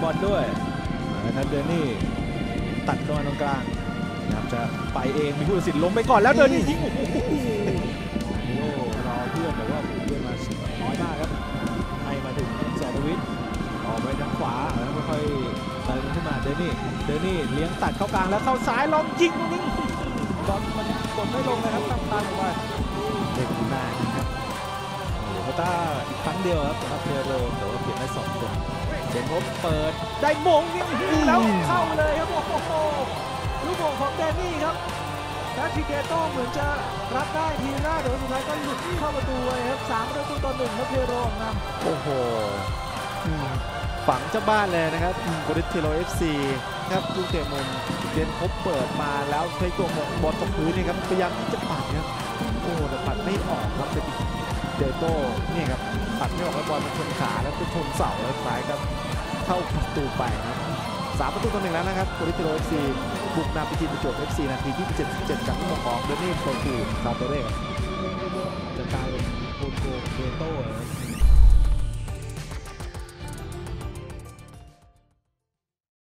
อลด้วยนะครับเดนนี่ตัดเข้ามาตรงกลางนะครับจะไปเองมีผู้ตัดสินล้มไปก่อนแล้วเดนนี่ยิงโอ้โหโอ้รอเพื่อนแต่ว่าเพื่อนมาน้อยมากครับให้มาถึงสอรวิทย์ออกไปทางขวาแล้วค่อยๆเติมขึ้นมาเดนนี่เลี้ยงตัดเข้ากลางแล้วเข้าซ้ายลองยิงนิ่งบอลมันกดไม่ลงนะครับตั้งตามออกมาเด็กนานนะครับโคต้าอีกครั้งเดียวครับสำหรับเทโรแต่ว่าเปลี่ยนได้2 คนเจนพบเปิดได้มงยิงแล้วเข้าเลยครับโอ้โหลูกโป่งของแดนนี่ครับแพทริกเกโต้เหมือนจะรับได้ทีแรกแต่ว่าสุดท้ายก็หลุดเข้าประตูเลยครับ3-1ครับเทโรนำโอ้โหฝังเจ้าบ้านเลยนะครับบริเทโร FC ครับลูกเตะมุมเจนพบเปิดมาแล้วใช้ตัวบอลตกพื้นนี่ครับพยายามที่จะปัดครับโอ้แต่ปัดไม่ออกครับเป็นเดโต้นี่ครับปัดไม่ออกแล้วบอลมันชนขาแล้วก็ชนเสาแล้วท้ายครับเข้าประตูไปครับ3-1แล้วนะครับบริเทโร FC บุกนำไปทีมประจวบ FC นาทีที่77จากลูกของเดนนี่โปรตูคาเตเร่จะกลายเป็นโคโกเดโต้